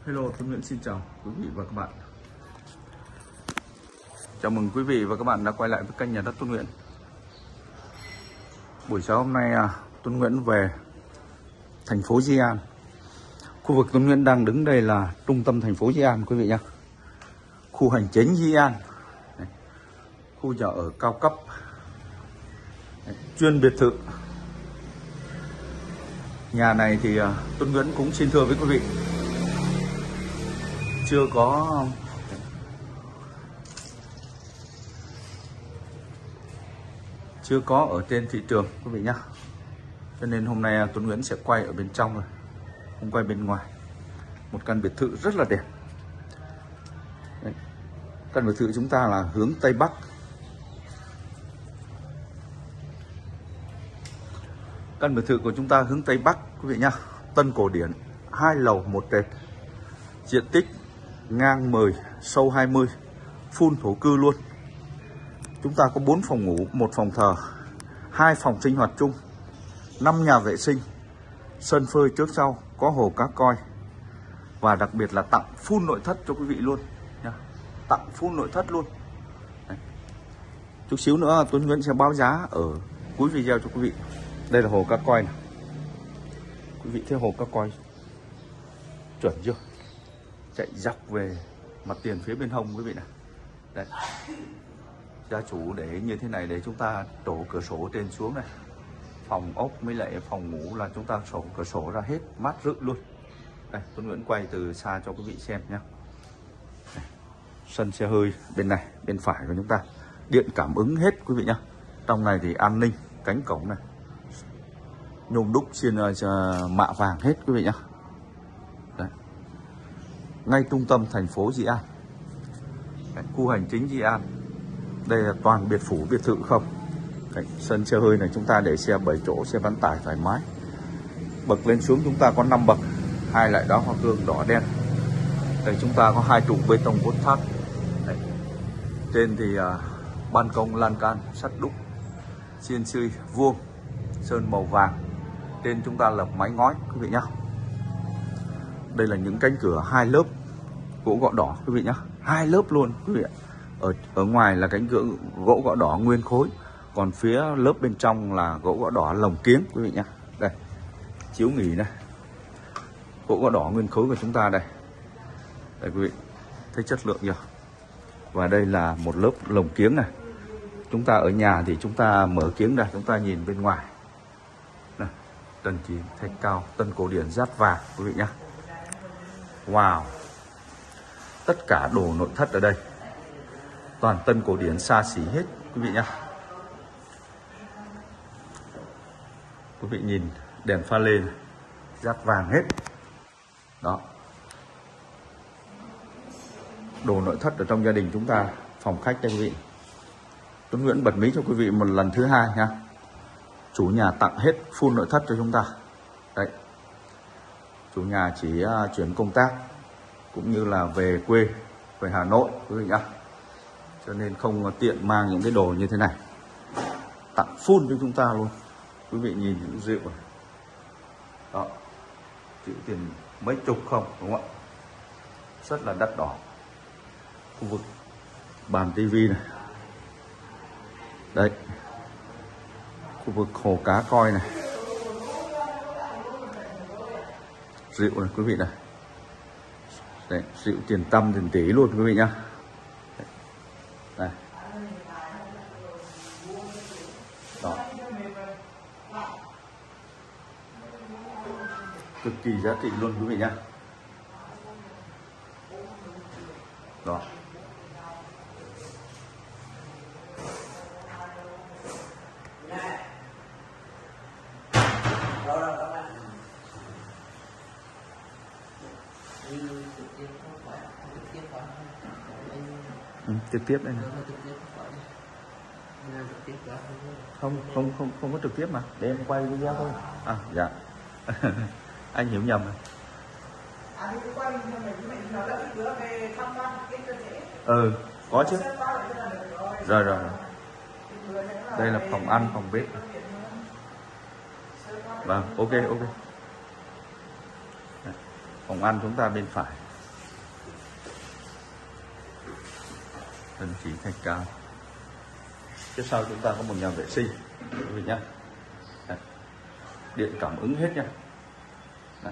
Hello, Tuấn Nguyễn xin chào quý vị và các bạn. Chào mừng quý vị và các bạn đã quay lại với kênh Nhà đất Tuấn Nguyễn. Buổi sáng hôm nay Tuấn Nguyễn về thành phố Di An. Khu vực Tuấn Nguyễn đang đứng đây là trung tâm thành phố Di An quý vị nhé. Khu hành chính Di An. Khu nhà ở cao cấp, chuyên biệt thự. Nhà này thì Tuấn Nguyễn cũng xin thưa với quý vị, chưa có ở trên thị trường quý vị nhé. Cho nên hôm nay Tuấn Nguyễn sẽ quay ở bên trong rồi, không quay bên ngoài. Một căn biệt thự rất là đẹp. Đấy. Căn biệt thự chúng ta là hướng Tây Bắc. Căn biệt thự của chúng ta hướng Tây Bắc quý vị nhé. Tân cổ điển, 2 lầu 1 trệt. Diện tích ngang 10, sâu 20, full thổ cư luôn. Chúng ta có 4 phòng ngủ, 1 phòng thờ, 2 phòng sinh hoạt chung, 5 nhà vệ sinh, sân phơi trước sau, có hồ cá coi. Và đặc biệt là tặng full nội thất cho quý vị luôn nha. Tặng full nội thất luôn. Đấy. Chút xíu nữa Tuấn Nguyễn sẽ báo giá ở cuối video cho quý vị. Đây là hồ cá coi này. Quý vị thấy hồ cá coi chuẩn chưa? Chạy dọc về mặt tiền phía bên hông quý vị này. Đấy. Gia chủ để như thế này để chúng ta đổ cửa sổ trên xuống này. Phòng ốc với lại phòng ngủ là chúng ta sổ cửa sổ ra hết, mát rượi luôn. Đây, Tuấn Nguyễn quay từ xa cho quý vị xem nhé. Đây. Sân xe hơi bên này, bên phải của chúng ta. Điện cảm ứng hết quý vị nhé. Trong này thì an ninh, cánh cổng này nhôm đúc trên mạ vàng hết quý vị nhé. Đấy. Ngay trung tâm thành phố Di An. Đấy, khu hành chính Di An. Đây là toàn biệt phủ biệt thự không. Đấy, sân xe hơi này chúng ta để xe 7 chỗ, xe bán tải thoải mái. Bậc lên xuống chúng ta có 5 bậc, 2 loại đá hoa cương đỏ đen. Đây chúng ta có 2 trụ bê tông cốt thép. Trên thì ban công lan can sắt đúc, CNC vuông, sơn màu vàng. Trên chúng ta lợp mái ngói quý vị nhé. Đây là những cánh cửa 2 lớp gỗ gõ đỏ quý vị nhé. 2 lớp luôn quý vị ạ. Ở ngoài là cánh cửa gỗ gõ đỏ nguyên khối, còn phía lớp bên trong là gỗ gõ đỏ lồng kiếng quý vị nhé. Đây, chiếu nghỉ này, gỗ gõ đỏ nguyên khối của chúng ta đây. Đây quý vị, thấy chất lượng chưa? Và đây là một lớp lồng kiếng này. Chúng ta ở nhà thì chúng ta mở kiếng ra, chúng ta nhìn bên ngoài. Này, trần chín thạch cao, tân cổ điển dát vàng quý vị nhé. Wow, tất cả đồ nội thất ở đây toàn tân cổ điển xa xỉ hết quý vị nhé. Quý vị nhìn đèn pha lê này, dát vàng hết. Đó. Đồ nội thất ở trong gia đình chúng ta, phòng khách đây quý vị. Tuấn Nguyễn bật mí cho quý vị một lần thứ hai nha. Chủ nhà tặng hết full nội thất cho chúng ta. Đấy. Chủ nhà chỉ chuyển công tác cũng như là về quê, về Hà Nội quý vị nhá. Cho nên không tiện mang những cái đồ như thế này. Tặng full cho chúng ta luôn. Quý vị nhìn những rượu này. Đó. Chịu tiền mấy chục không, đúng không ạ? Rất là đắt đỏ. Khu vực bàn tivi này. Đấy. Khu vực hồ cá coi này. Rượu này quý vị này. Đấy, rượu tiền tăm tiền tỷ luôn quý vị nhá. Đây. Đó. Cực kỳ giá trị luôn quý vị nhá. Đó. Trực tiếp đây này. Không có trực tiếp mà, để em quay video thôi. À dạ. Anh hiểu nhầm rồi. Ừ, có chứ. Rồi. Đây là phòng ăn, phòng bếp. Vâng, ok. Phòng ăn chúng ta bên phải. Thân chỉ thạch cao. Phía sau chúng ta có một nhà vệ sinh quý vị nhá. Đây. Điện cảm ứng hết nha. Đây.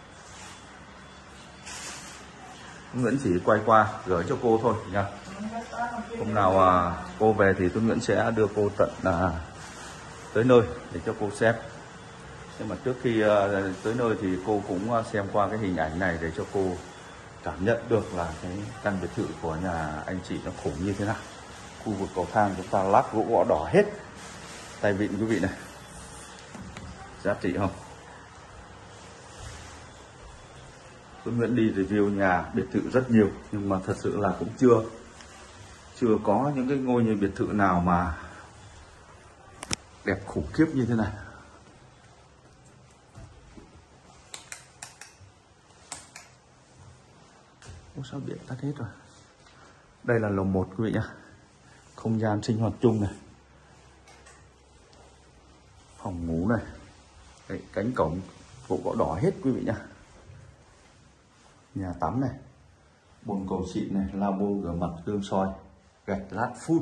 Nguyễn chỉ quay qua gửi cho cô thôi nha. Hôm nào cô về thì tôi Nguyễn sẽ đưa cô tận tới nơi để cho cô xem. Nhưng mà trước khi tới nơi thì cô cũng xem qua cái hình ảnh này để cho cô cảm nhận được là cái căn biệt thự của nhà anh chị nó khủng như thế nào. Khu vực cầu thang chúng ta lát gỗ gõ đỏ hết, tay vịn quý vị này, giá trị không? Tôi Nguyễn đi review nhà biệt thự rất nhiều nhưng mà thật sự là cũng chưa có những cái ngôi nhà biệt thự nào mà đẹp khủng khiếp như thế này. Ủa sao điện tắt hết rồi? Đây là lầu 1 quý vị nhá. Không gian sinh hoạt chung này, phòng ngủ này. Đấy, cánh cổng gỗ gõ đỏ hết quý vị nhá. Nhà tắm này, bồn cầu xịn này, lavabo rửa mặt, gương soi, gạch lát full.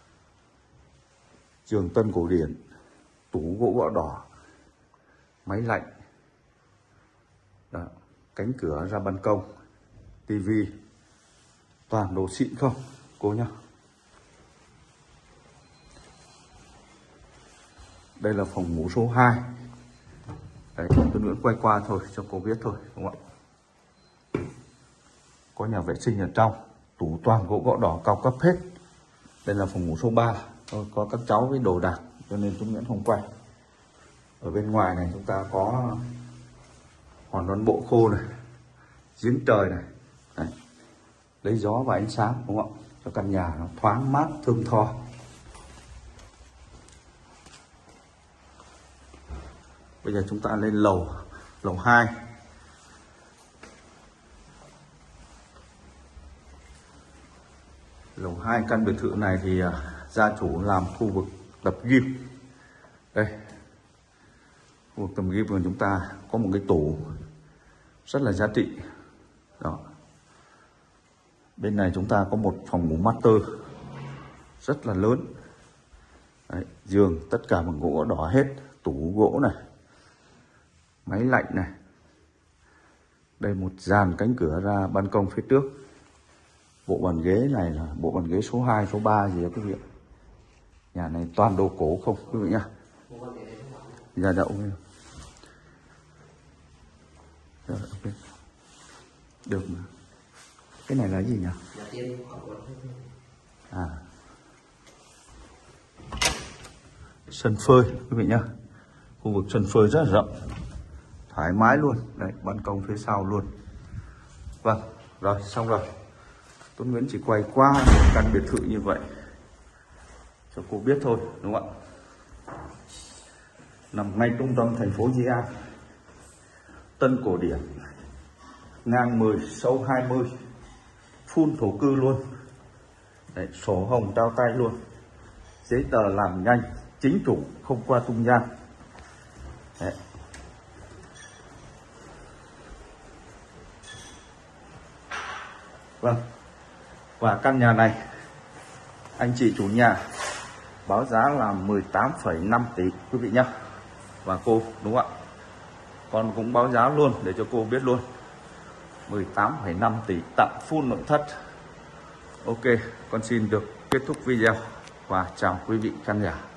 Giường tân cổ điển, tủ gỗ gõ đỏ, máy lạnh. Đó, cánh cửa ra ban công, tivi, toàn đồ xịn không cô nhá. Đây là phòng ngủ số 2. Đấy, tôi Nguyễn quay qua thôi cho cô biết thôi đúng không ạ. Có nhà vệ sinh ở trong, tủ toàn gỗ gõ đỏ cao cấp hết. Đây là phòng ngủ số 3. Có các cháu với đồ đạc cho nên tôi Nguyễn không quay. Ở bên ngoài này chúng ta có hoàn toàn bộ khô này, giếng trời này. Đấy. Lấy gió và ánh sáng đúng không ạ, cho căn nhà nó thoáng mát thơm tho. Bây giờ chúng ta lên lầu 2. Lầu 2 căn biệt thự này thì gia chủ làm khu vực tập gym. Đây, khu vực tập gym của chúng ta có một cái tủ rất là giá trị. Đó. Bên này chúng ta có một phòng ngủ master rất là lớn. Đấy, giường tất cả bằng gỗ đỏ hết, tủ gỗ này, máy lạnh này. Đây một dàn cánh cửa ra ban công phía trước. Bộ bàn ghế này là bộ bàn ghế số 2, số 3 gì đó quý vị. Nhà này toàn đồ cổ không quý vị nhá. Nhà đậu được mà. Cái này là gì nhỉ? Sân phơi quý vị nhá. Khu vực sân phơi rất là rộng, thoải mái luôn. Đấy, ban công phía sau luôn. Vâng, rồi xong rồi. Tôi Nguyễn chỉ quay qua căn biệt thự như vậy cho cô biết thôi đúng không ạ. Nằm ngay trung tâm thành phố Di An, tân cổ điển, ngang 10 sâu 20, full thổ cư luôn. Đấy, sổ hồng trao tay luôn, giấy tờ làm nhanh, chính chủ, không qua trung gian. Đấy. Vâng, và căn nhà này anh chị chủ nhà báo giá là 18,5 tỷ quý vị nhé. Và cô đúng không ạ, con cũng báo giá luôn để cho cô biết luôn, 18,5 tỷ tặng full nội thất. Ok, con xin được kết thúc video và chào quý vị khán giả.